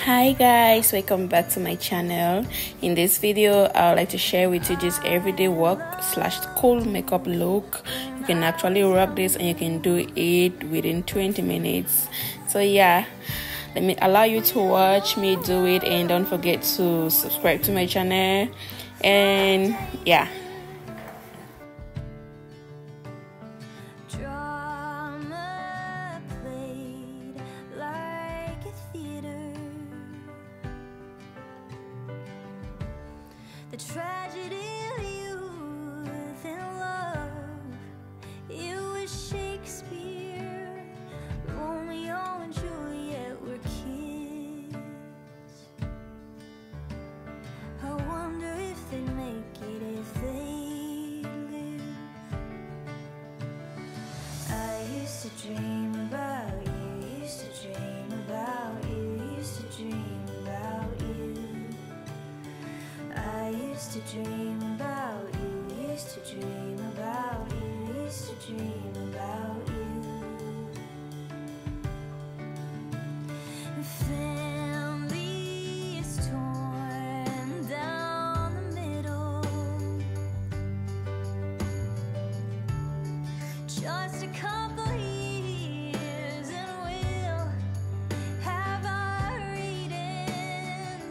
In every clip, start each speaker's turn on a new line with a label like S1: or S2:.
S1: Hi guys, welcome back to my channel. In this video I would like to share with you this everyday work slash cool makeup look. You can actually rock this and you can do it within 20 minutes. So yeah, let me allow you to watch me do it, and don't forget to subscribe to my channel. And yeah,
S2: the tragedy of youth and love. It was Shakespeare, Romeo and Juliet were kids. I wonder if they'd make it if they lived. I used to dream about you, used to dream about you, used to dream about you. I used to dream about you, used to dream about you, used to dream about you. Family is torn down the middle. Just a couple years and we'll have our Eden.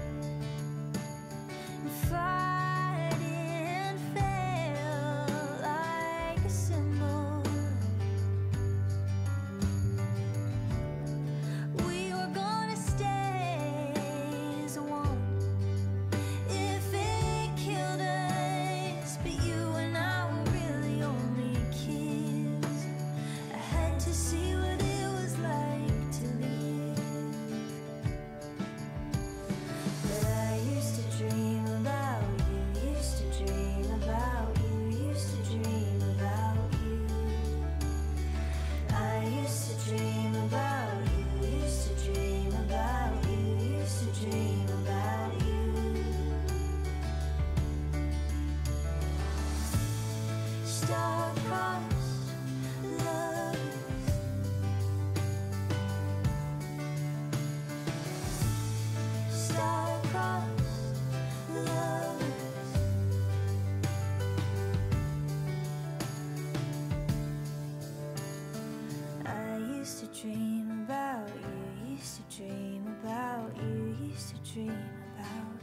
S2: Fight and fail like a symbol. We were gonna stay as one if it killed us, but you and I were really only kids. I had to see what it was like to live. But I used to dream about you, used to dream about you, used to dream about you. I used to dream about you, used to dream about you, used to dream about you. Star-crossed lovers, star-crossed lovers. I used to dream about you, used to dream about you, used to dream about